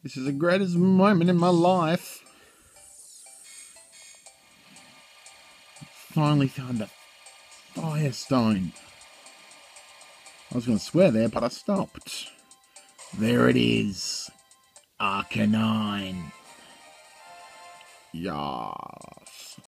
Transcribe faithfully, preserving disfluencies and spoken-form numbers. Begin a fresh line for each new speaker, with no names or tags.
This is the greatest moment in my life. Finally found the Firestone. I was going to swear there, but I stopped. There it is. Arcanine. Yes.